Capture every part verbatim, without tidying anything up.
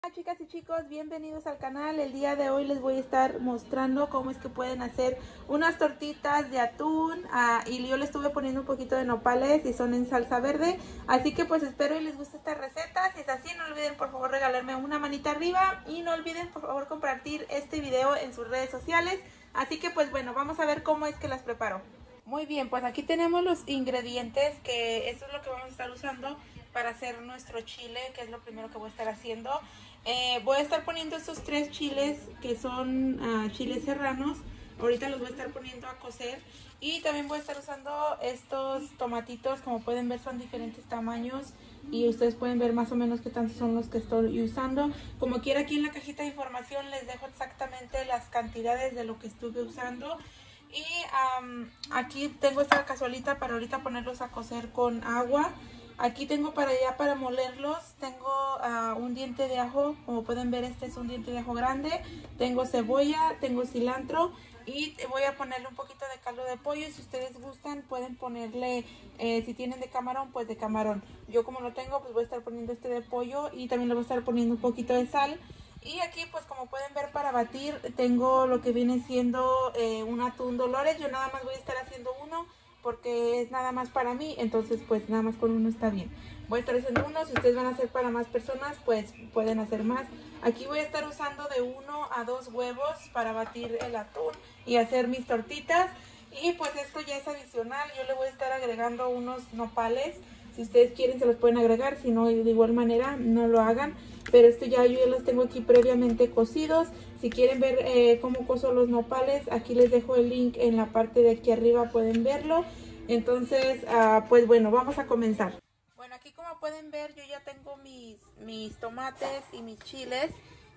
Hola chicas y chicos, bienvenidos al canal. El día de hoy les voy a estar mostrando cómo es que pueden hacer unas tortitas de atún uh, y yo le estuve poniendo un poquito de nopales y son en salsa verde, así que pues espero y les guste esta receta. Si es así, no olviden por favor regalarme una manita arriba y no olviden por favor compartir este video en sus redes sociales. Así que pues bueno, vamos a ver cómo es que las preparo. Muy bien, pues aquí tenemos los ingredientes, que eso es lo que vamos a estar usando para hacer nuestro chile, que es lo primero que voy a estar haciendo. Eh, voy a estar poniendo estos tres chiles que son uh, chiles serranos. Ahorita los voy a estar poniendo a cocer. Y también voy a estar usando estos tomatitos, como pueden ver son diferentes tamaños. Y ustedes pueden ver más o menos qué tantos son los que estoy usando. Como quiera, aquí en la cajita de información les dejo exactamente las cantidades de lo que estuve usando. Y um, aquí tengo esta cazuelita para ahorita ponerlos a cocer con agua. Aquí tengo para ya para molerlos, tengo uh, un diente de ajo, como pueden ver este es un diente de ajo grande. Tengo cebolla, tengo cilantro y voy a ponerle un poquito de caldo de pollo. Si ustedes gustan pueden ponerle, eh, si tienen de camarón, pues de camarón. Yo como no tengo, pues voy a estar poniendo este de pollo y también le voy a estar poniendo un poquito de sal. Y aquí pues como pueden ver para batir tengo lo que viene siendo eh, un atún Dolores. Yo nada más voy a estar haciendo uno porque es nada más para mí, entonces pues nada más con uno está bien. Voy a estar haciendo uno, si ustedes van a hacer para más personas pues pueden hacer más. Aquí voy a estar usando de uno a dos huevos para batir el atún y hacer mis tortitas. Y pues esto ya es adicional, yo le voy a estar agregando unos nopales. Si ustedes quieren se los pueden agregar, si no de igual manera no lo hagan. Pero esto ya yo ya los tengo aquí previamente cocidos. Si quieren ver eh, cómo cozo los nopales, aquí les dejo el link en la parte de aquí arriba, pueden verlo. Entonces, uh, pues bueno, vamos a comenzar. Bueno, aquí como pueden ver yo ya tengo mis, mis tomates y mis chiles.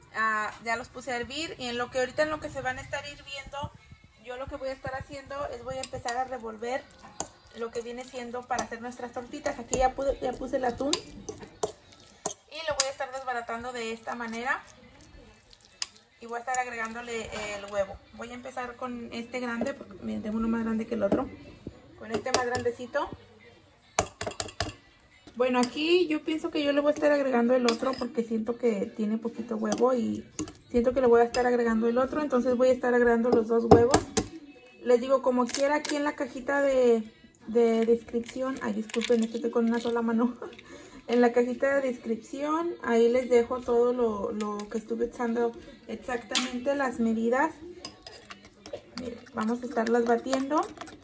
Uh, ya los puse a hervir y en lo que ahorita en lo que se van a estar hirviendo, yo lo que voy a estar haciendo es voy a empezar a revolver lo que viene siendo para hacer nuestras tortitas. Aquí ya, pude, ya puse el atún y lo voy a estar desbaratando de esta manera y voy a estar agregándole el huevo. Voy a empezar con este grande porque miren, tengo uno más grande que el otro. Con este más grandecito. Bueno, aquí yo pienso que yo le voy a estar agregando el otro porque siento que tiene poquito huevo y siento que le voy a estar agregando el otro, entonces voy a estar agregando los dos huevos. Les digo, como quiera, aquí en la cajita de, de descripción, ay disculpen, estoy con una sola mano. En la cajita de descripción, ahí les dejo todo lo, lo que estuve echando, exactamente las medidas. Miren, vamos a estarlas batiendo.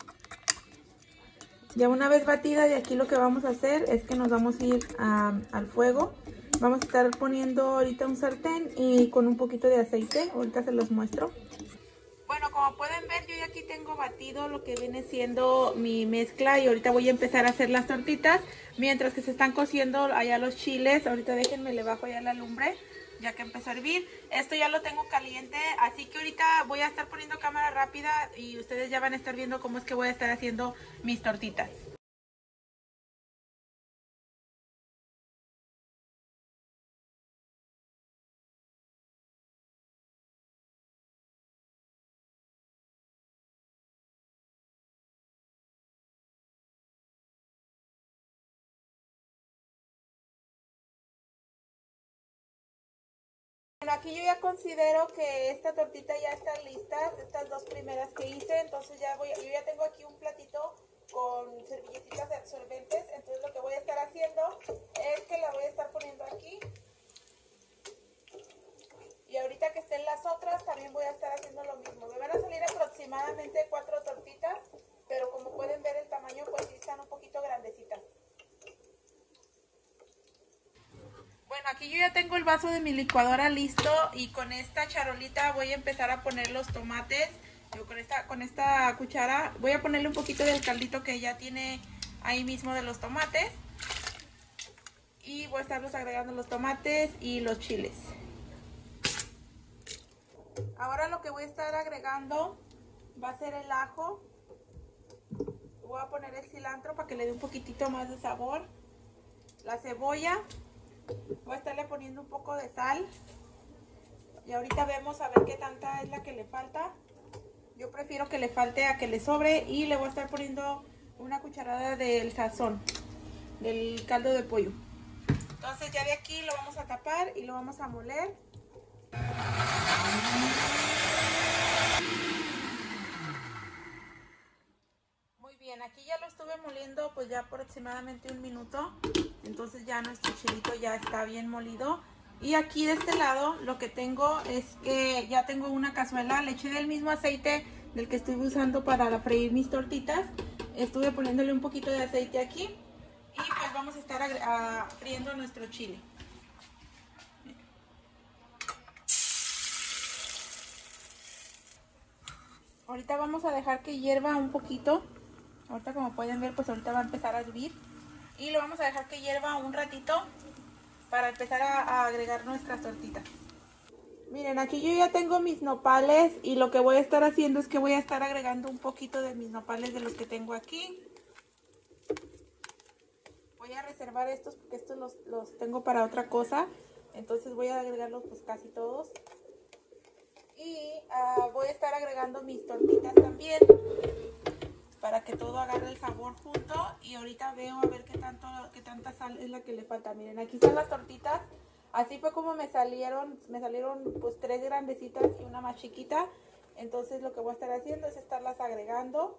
Ya una vez batida, de aquí lo que vamos a hacer es que nos vamos a ir a, al fuego. Vamos a estar poniendo ahorita un sartén y con un poquito de aceite, ahorita se los muestro. Bueno, como pueden ver, yo ya aquí tengo batido lo que viene siendo mi mezcla y ahorita voy a empezar a hacer las tortitas. Mientras que se están cociendo allá los chiles, ahorita déjenme le bajo ya la lumbre, ya que empezó a hervir. Esto ya lo tengo caliente, así que ahorita voy a estar poniendo cámara rápida y ustedes ya van a estar viendo cómo es que voy a estar haciendo mis tortitas. Bueno, aquí yo ya considero que esta tortita ya está lista, estas dos primeras que hice, entonces ya voy, yo ya tengo aquí un platito con servilletitas absorbentes, entonces lo que voy a estar haciendo es que la voy a estar poniendo aquí. Y ahorita que estén las otras también voy a estar haciendo lo mismo. Me van a salir aproximadamente cuatro tortitas, pero como pueden ver el tamaño pues sí están un poquito grandecitas. Bueno, aquí yo ya tengo el vaso de mi licuadora listo y con esta charolita voy a empezar a poner los tomates. Yo con esta, con esta cuchara voy a ponerle un poquito del caldito que ya tiene ahí mismo de los tomates. Y voy a estarlos agregando los tomates y los chiles. Ahora lo que voy a estar agregando va a ser el ajo. Voy a poner el cilantro para que le dé un poquitito más de sabor. La cebolla. Voy a estarle poniendo un poco de sal. Y ahorita vemos a ver qué tanta es la que le falta. Yo prefiero que le falte a que le sobre. Y le voy a estar poniendo una cucharada del sazón, del caldo de pollo. Entonces ya de aquí lo vamos a tapar y lo vamos a moler. Muy bien, aquí ya lo estuve moliendo pues ya aproximadamente un minuto. Entonces ya nuestro chilito ya está bien molido. Y aquí de este lado lo que tengo es que ya tengo una cazuela, le eché del mismo aceite del que estuve usando para freír mis tortitas. Estuve poniéndole un poquito de aceite aquí y pues vamos a estar a, a, friendo nuestro chile. Ahorita vamos a dejar que hierva un poquito. Ahorita como pueden ver pues ahorita va a empezar a hervir. Y lo vamos a dejar que hierva un ratito para empezar a, a agregar nuestras tortitas. Miren, aquí yo ya tengo mis nopales y lo que voy a estar haciendo es que voy a estar agregando un poquito de mis nopales de los que tengo aquí. Voy a reservar estos porque estos los, los tengo para otra cosa. Entonces voy a agregarlos pues casi todos. Y uh, voy a estar agregando mis tortitas también para que todo agarre el sabor junto. Y ahorita veo a ver qué, tanto, qué tanta sal es la que le falta. Miren, aquí están las tortitas. Así fue como me salieron, me salieron pues tres grandecitas y una más chiquita. Entonces lo que voy a estar haciendo es estarlas agregando.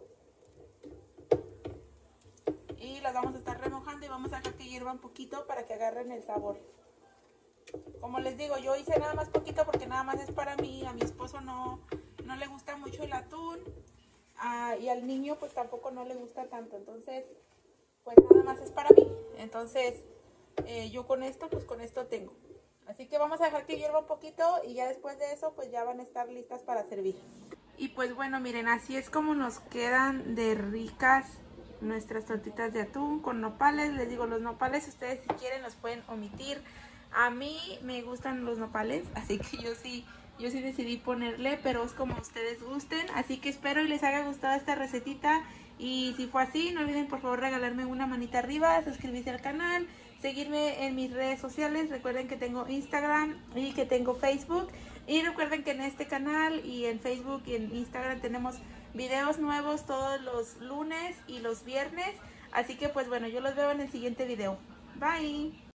Y las vamos a estar remojando y vamos a dejar que hierva un poquito para que agarren el sabor. Como les digo, yo hice nada más poquito porque nada más es para mí. A mi esposo no, no le gusta mucho el atún. Ah, y al niño pues tampoco no le gusta tanto. Entonces pues nada más es para mí. Entonces... Eh, yo con esto, pues con esto tengo. Así que vamos a dejar que hierva un poquito y ya después de eso pues ya van a estar listas para servir. Y pues bueno, miren, así es como nos quedan de ricas nuestras tortitas de atún con nopales. Les digo, los nopales ustedes si quieren los pueden omitir. A mí me gustan los nopales, así que yo sí, yo sí decidí ponerle, pero es como ustedes gusten. Así que espero y les haya gustado esta recetita. Y si fue así, no olviden por favor regalarme una manita arriba, suscribirse al canal, seguirme en mis redes sociales. Recuerden que tengo Instagram y que tengo Facebook. Y recuerden que en este canal y en Facebook y en Instagram tenemos videos nuevos todos los lunes y los viernes. Así que pues bueno, yo los veo en el siguiente video. Bye.